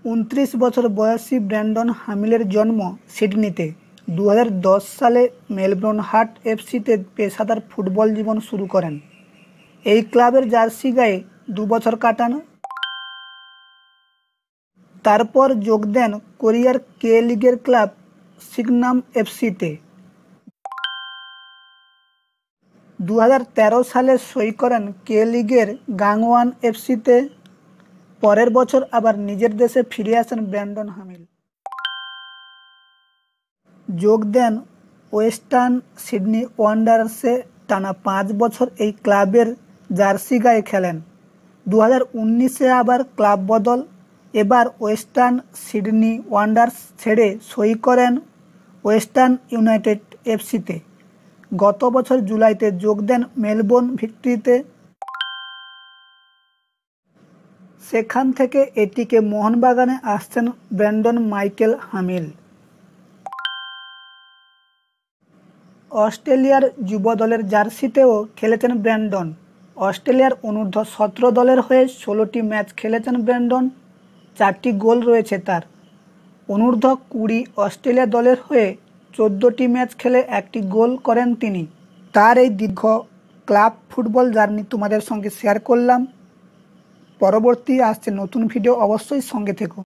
29 বছর বয়সী ব্র্যান্ডন হামিলের জন্ম সিডনিতে। 2010 সালে মেলবোর্ন হার্ট এফসিতে পেশাদার ফুটবল জীবন শুরু করেন। এই ক্লাবের জার্সি গায়ে 2 বছর কাটান। তারপর যোগ দেন কোরিয়ার কে লিগের ক্লাব সিগনাম এফসিতে। 2013 সালে সই করেন কে লিগের গাংওয়ান এফসিতে। পরের বছর আবার নিজের দেশে ফিরে আসেন ব্র্যান্ডন হামিল। যোগ দেন ওয়েস্টার্ন সিডনি ওয়ান্ডারার্সে। টানা 5 বছর এই ক্লাবের জার্সি গায়ে খেলেন। 2019-এ আবার ক্লাব বদল। এবার ওয়েস্টার্ন সিডনি ওয়ান্ডারার্স ছেড়ে সই করেন ওয়েস্টার্ন ইউনাইটেড এফসিতে। গত বছর জুলাইতে যোগ দেন মেলবোর্ন ভিক্টরিতে। সেখান থেকে এটিকে মোহনবাগানে আসছেন ব্র্যান্ডন মাইকেল হামিল। অস্ট্রেলিয়ার যুব দলের জার্সিতেও খেলেছেন ব্র্যান্ডন। অস্ট্রেলিয়ার অনূর্ধ্ব-17 দলের হয়ে 16টি ম্যাচ খেলেছেন ব্র্যান্ডন। 4টি গোল রয়েছে তার। অনূর্ধ্ব-20 অস্ট্রেলিয়া দলের হয়ে 14টি ম্যাচ খেলে 1টি গোল করেন তিনি। তার এই দীর্ঘ ক্লাব ফুটবল জার্নি তোমাদের সঙ্গে শেয়ার করলাম। পরবর্তী আসছে নতুন ভিডিও, অবশ্যই সঙ্গে থেকো।